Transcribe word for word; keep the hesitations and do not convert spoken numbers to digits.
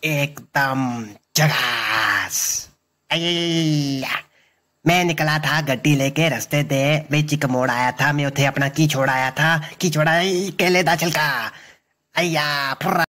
एकदम झकास। अय्या, मैं निकला था गड्डी लेके रस्ते ते, मैं चिक मोड़ आया था, मैं उथे अपना की छोड़ आया था, की छोड़ा केले दा छिलका। अय्या फुर्रा।